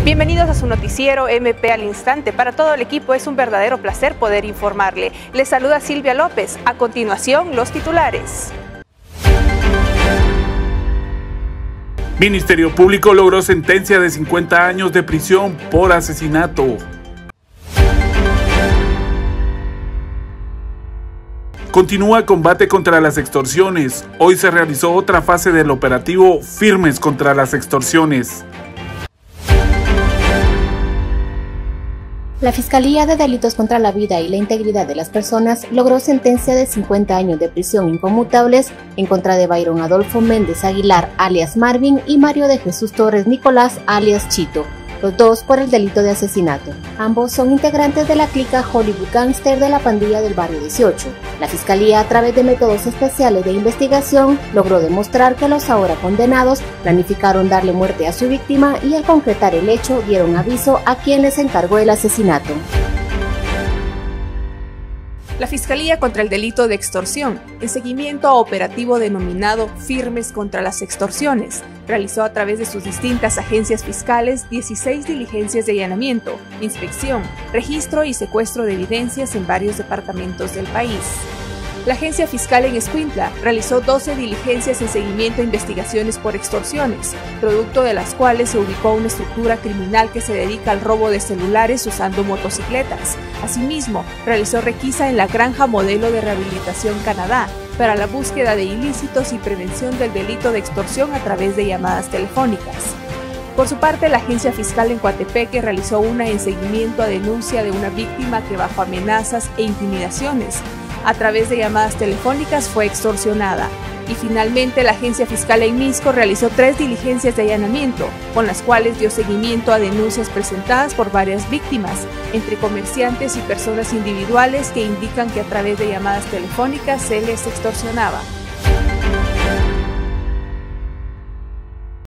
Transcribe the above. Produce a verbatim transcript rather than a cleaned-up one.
Bienvenidos a su noticiero M P al Instante. Para todo el equipo es un verdadero placer poder informarle. Les saluda Silvia López. A continuación, los titulares. Ministerio Público logró sentencia de cincuenta años de prisión por asesinato. Continúa combate contra las extorsiones. Hoy se realizó otra fase del operativo Firmes contra las extorsiones. La Fiscalía de Delitos contra la Vida y la Integridad de las Personas logró sentencia de cincuenta años de prisión inconmutables en contra de Byron Adolfo Méndez Aguilar, alias Marvin, y Mario de Jesús Torres Nicolás, alias Chito, los dos por el delito de asesinato. Ambos son integrantes de la clica Hollywood Gangster de la pandilla del barrio dieciocho. La Fiscalía, a través de métodos especiales de investigación, logró demostrar que los ahora condenados planificaron darle muerte a su víctima y al concretar el hecho dieron aviso a quien les encargó el asesinato. La Fiscalía contra el Delito de Extorsión, en seguimiento a operativo denominado Firmes contra las Extorsiones, realizó a través de sus distintas agencias fiscales dieciséis diligencias de allanamiento, inspección, registro y secuestro de evidencias en varios departamentos del país. La Agencia Fiscal en Escuintla realizó doce diligencias en seguimiento a investigaciones por extorsiones, producto de las cuales se ubicó una estructura criminal que se dedica al robo de celulares usando motocicletas. Asimismo, realizó requisa en la Granja Modelo de Rehabilitación Canadá para la búsqueda de ilícitos y prevención del delito de extorsión a través de llamadas telefónicas. Por su parte, la Agencia Fiscal en Coatepeque realizó una en seguimiento a denuncia de una víctima que bajo amenazas e intimidaciones a través de llamadas telefónicas fue extorsionada. Y finalmente la Agencia Fiscal en Misco realizó tres diligencias de allanamiento, con las cuales dio seguimiento a denuncias presentadas por varias víctimas, entre comerciantes y personas individuales que indican que a través de llamadas telefónicas se les extorsionaba.